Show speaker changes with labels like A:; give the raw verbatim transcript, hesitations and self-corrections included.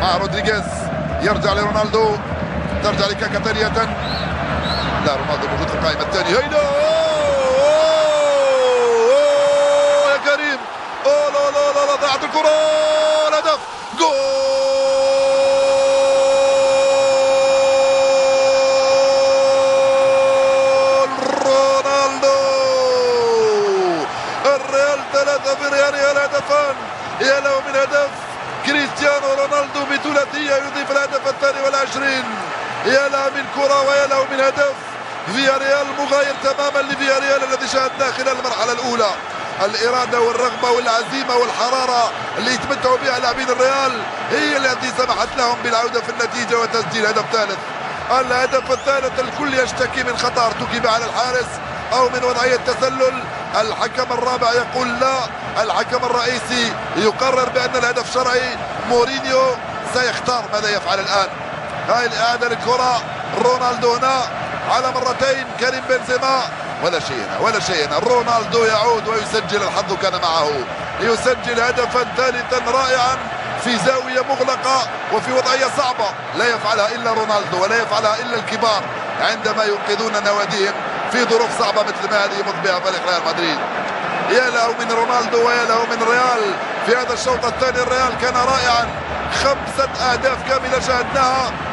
A: مع رودريغيز، يرجع لرونالدو، ترجع لكاكا ثانية. لا، رونالدو موجود في القائمة الثانية. هيدا يا كريم، اوه لا لا لا لا، ضاعت الكرة، الهدف، جول رونالدو. الريال ثلاثة في ريال هدفان، يا له من هدف كريستيانو رونالدو بثلاثية يضيف الهدف الثاني والعشرين. يا له من كرة ويا له من هدف. فياريال مغاير تماما لفياريال الذي شاهدناه خلال المرحلة الأولى. الإرادة والرغبة والعزيمة والحرارة اللي يتمتعوا بها لاعبين الريال هي التي سمحت لهم بالعودة في النتيجة وتسجيل هدف ثالث. الهدف الثالث الكل يشتكي من خطأ ارتكب على الحارس أو من وضعية تسلل. الحكم الرابع يقول لا، الحكم الرئيسي يقرر بأن الهدف شرعي. مورينيو سيختار ماذا يفعل الآن. هاي الإعادة للكرة، رونالدو هنا على مرتين، كريم بنزيما، ولا شيء هنا ولا شيء هنا. رونالدو يعود ويسجل، الحظ كان معه، يسجل هدفا ثالثا رائعا في زاوية مغلقة وفي وضعية صعبة لا يفعلها إلا رونالدو ولا يفعلها إلا الكبار عندما ينقذون نواديهم في ظروف صعبة مثل ما هذه يمض بها فريق ريال مدريد. يا له من رونالدو ويا له من ريال في هذا الشوط الثاني. الريال كان رائعا، خمسة أهداف كاملة شاهدناها